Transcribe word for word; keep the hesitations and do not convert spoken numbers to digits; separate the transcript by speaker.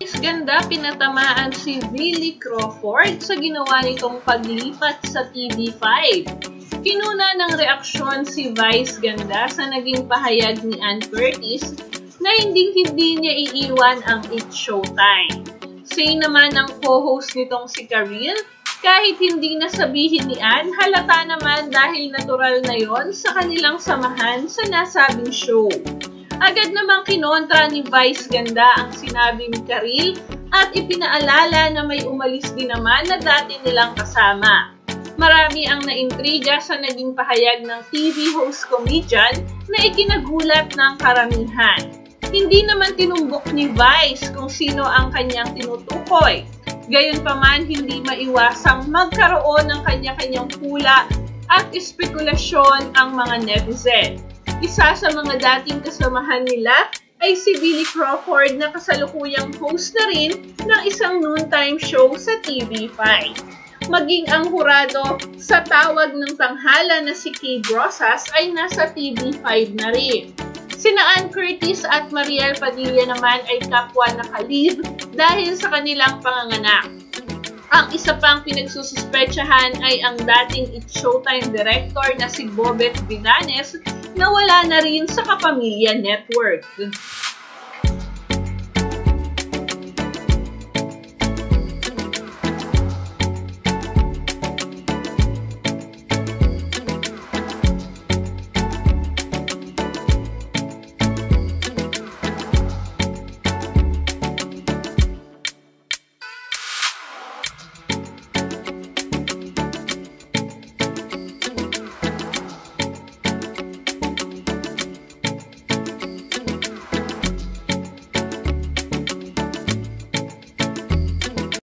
Speaker 1: Vice Ganda pinatamaan si Billy Crawford sa ginawa nitong paglipat sa T V five. Kinuna ng reaksyon si Vice Ganda sa naging pahayag ni Ann Curtis na hindi-hindi niya iiwan ang It's Showtime. Say naman ng co-host nitong si Karil, kahit hindi nasabihin ni Ann, halata naman dahil natural na yon sa kanilang samahan sa nasabing show. Agad namang kinontra ni Vice Ganda ang sinabi ni Karil at ipinaalala na may umalis din naman na dati nilang kasama. Marami ang naintriga sa naging pahayag ng T V host comedian na ikinagulat ng karamihan. Hindi naman tinumbok ni Vice kung sino ang kanyang tinutukoy. Gayunpaman, hindi maiwasang magkaroon ng kanya-kanyang hula at espekulasyon ang mga netizen. Isa sa mga dating kasamahan nila ay si Billy Crawford na kasalukuyang host na rin ng isang noontime show sa T V five. Maging ang hurado sa tawag ng tanghala na si Kay Brosas ay nasa T V five na rin. Sina Ann Curtis at Mariel Padilla naman ay kapwa na kalib dahil sa kanilang panganganak. Ang isa pang pinagsususpetsahan ay ang dating It's Showtime director na si Bobet Vidanes na wala na rin sa Kapamilya Network.